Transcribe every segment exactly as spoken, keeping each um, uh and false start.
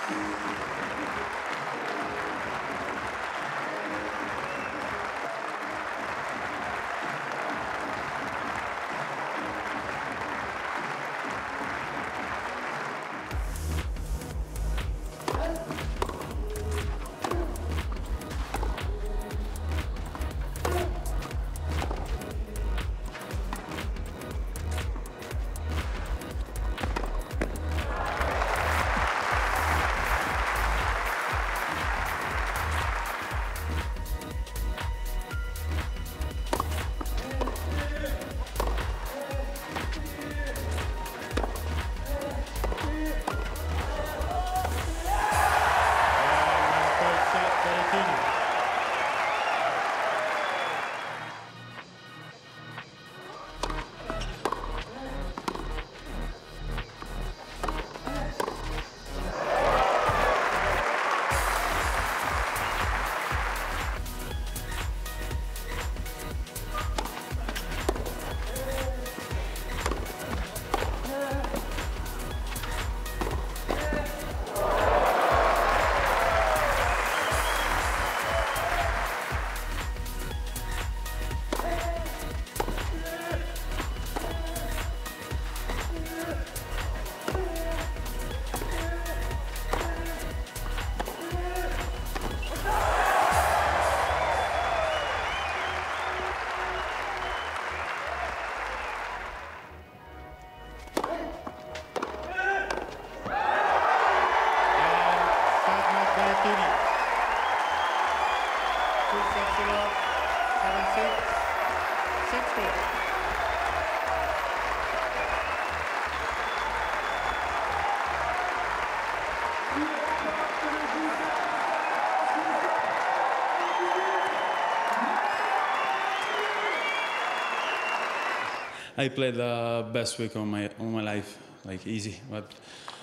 I played the best week of my of my life, like easy. But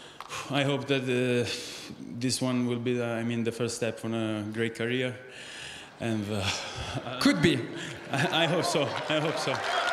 I hope that uh, this one will be, the, I mean, the first step on a great career. And uh, could be. I, I hope so. I hope so.